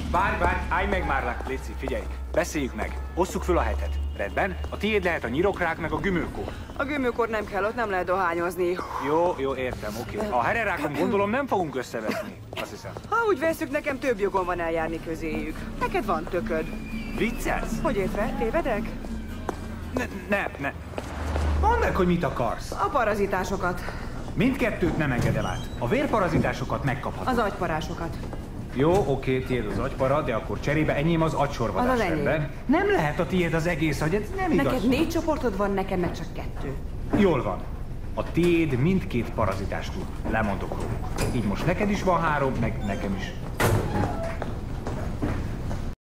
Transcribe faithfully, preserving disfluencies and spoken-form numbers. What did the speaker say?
Várj, várj, állj meg már, Léci, figyelj. Beszéljük meg. Osszuk föl a hetet. Rendben? A tiéd lehet a nyirokrák meg a gümőkór. A gümőkor nem kell, ott nem lehet dohányozni. Jó, jó, értem, oké. Okay. A hererákon gondolom nem fogunk összeveszni, azt hiszem. Ha úgy veszük, nekem több jogom van eljárni közéjük. Neked van tököd. Viccelsz? Hogy értve? Tévedek? Ne, ne, ne. Mondd meg, hogy mit akarsz. A parazitásokat. Mindkettőt nem engedem át. A vérparazitásokat megkaphatod. Az agyparásokat. Jó, oké, tiéd az agypara, de akkor cserébe enyém az agysorvadás. Az az rendben. Nem lehet a tiéd az egész agy, ez nem igaz. Neked négy csoportod van, nekem meg csak kettő. Jól van. A tiéd mindkét parazitást tud. Lemondok róluk. Így most neked is van három, meg nekem is.